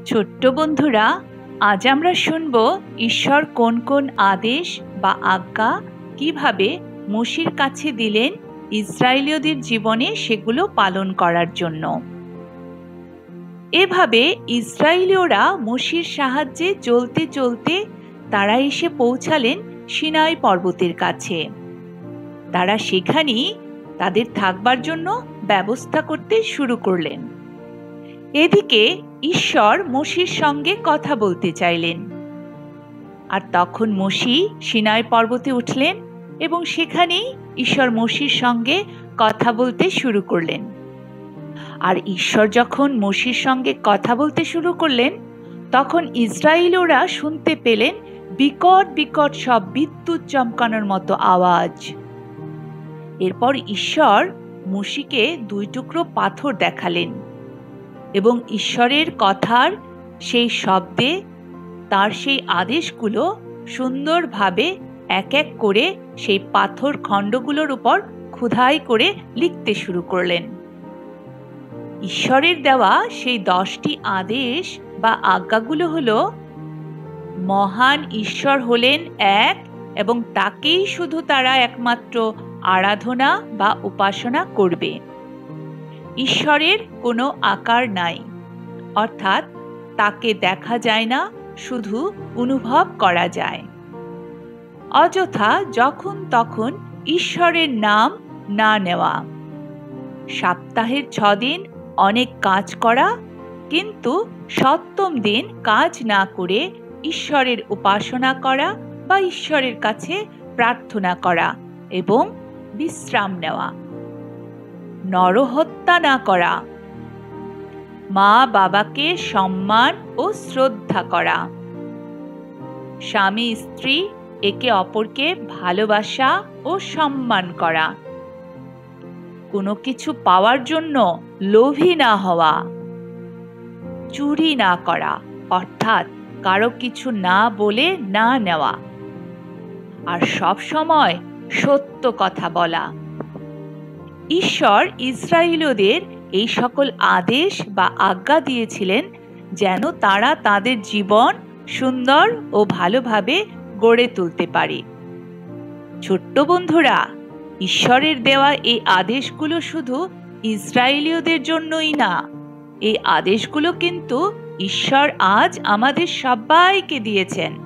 ছোট্ট বন্ধুরা, আজ আমরা শুনব ঈশ্বর কোন কোন আদেশ বা আজ্ঞা কিভাবে মোশির কাছে দিলেন ইসরায়েলীয়দের জীবনে সেগুলো পালন করার জন্য। এভাবে ইসরায়েলীয়রা মোশির সাহায্যে চলতে চলতে তারা এসে পৌঁছালেন সিনাই পর্বতের কাছে। তারা সেখানেই তাদের থাকবার জন্য ব্যবস্থা করতে শুরু করলেন। এদিকে ঈশ্বর মোশির সঙ্গে কথা বলতে চাইলেন, আর তখন মোশি সিনাই পর্বতে উঠলেন এবং সেখানেই ঈশ্বর মোশির সঙ্গে কথা বলতে শুরু করলেন। আর ঈশ্বর যখন মোশির সঙ্গে কথা বলতে শুরু করলেন, তখন ইসরায়েলীয়রা শুনতে পেলেন বিকট বিকট সব বিদ্যুৎ চমকানোর মতো আওয়াজ। এরপর ঈশ্বর মোশিকে 2 টুকরো পাথর দেখালেন এবং ঈশ্বরের কথার সেই শব্দে তার সেই আদেশগুলো সুন্দরভাবে এক এক করে সেই পাথর খণ্ডগুলোর উপর খোদাই করে লিখতে শুরু করলেন। ঈশ্বরের দেওয়া সেই 10টি আদেশ বা আজ্ঞাগুলো হলো: মহান ঈশ্বর হলেন এক এবং তাকেই শুধু তারা একমাত্র আরাধনা বা উপাসনা করবে। ঈশ্বরের কোনো আকার নাই, অর্থাৎ তাকে দেখা যায় না, শুধু অনুভব করা যায়। অযথা যখন তখন ঈশ্বরের নাম না নেওয়া। সপ্তাহের 6 দিন অনেক কাজ করা, কিন্তু 7ম দিন কাজ না করে ঈশ্বরের উপাসনা করা বা ঈশ্বরের কাছে প্রার্থনা করা এবং বিশ্রাম নেওয়া। নরহত্যা না করা, মা বাবাকে সম্মান ও শ্রদ্ধা করা, স্বামী স্ত্রী একে অপরকে ভালোবাসা ও সম্মান করা, কোনো কিছু পাওয়ার জন্য লোভী না হওয়া, চুরি না করা অর্থাৎ কারো কিছু না বলে না নেওয়া, আর সব সময় সত্য কথা বলা। ঈশ্বর ইসরায়েলীয়দের এই সকল আদেশ বা আজ্ঞা দিয়েছিলেন যেন তারা তাদের জীবন সুন্দর ও ভালোভাবে গড়ে তুলতে পারে। ছোট্ট বন্ধুরা, ঈশ্বরের দেওয়া এই আদেশগুলো শুধু ইসরায়েলীয়দের জন্যই না, এই আদেশগুলো কিন্তু ঈশ্বর আজ আমাদের সবাইকে দিয়েছেন।